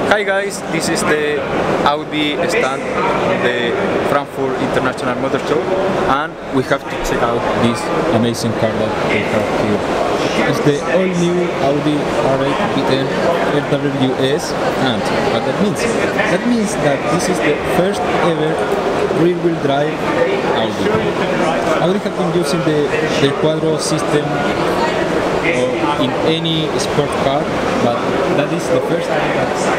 Hi guys, this is the Audi stand on the Frankfurt International Motor Show, and we have to check out this amazing car that we have here. It's the all-new Audi R8 V10 RWS, and what that means? That means that this is the first ever rear-wheel drive Audi. Audi have been using the Quattro system in any sport car, but that is the first time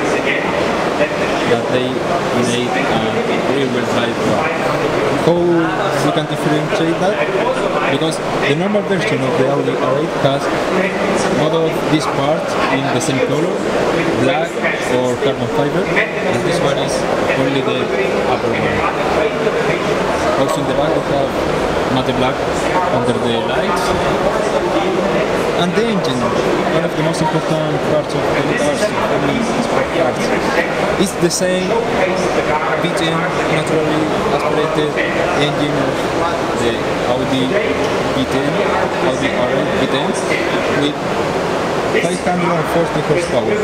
that they made a rear-wheel drive car. How we can differentiate that? Because the normal version of the Audi R8 has most of these parts in the same color, black or carbon fiber, and this one is only the upper one. Also in the back we have matte black under the lights. And the engine, one of the most important parts of the cars, any sport cars, is the same V10 naturally aspirated engine of the Audi V10, Audi R8 V10, with 540 horsepower.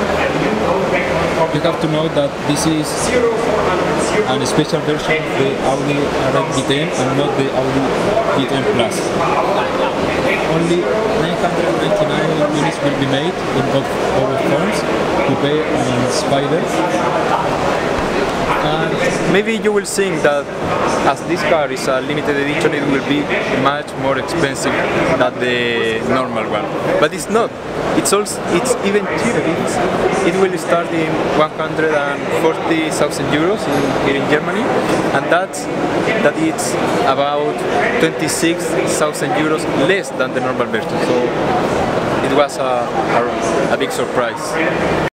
You have to know that this is a special version of the Audi R8 V10 and not the Audi V10 Plus. Only 999 units will be made in both forms, Coupe and Spider. And maybe you will think that as this car is a limited edition, it will be much more expensive than the normal one. But it's not. It's even cheaper. It will start in 140,000 euros here in Germany, and that is about 26,000 euros less than the normal version. So it was a big surprise.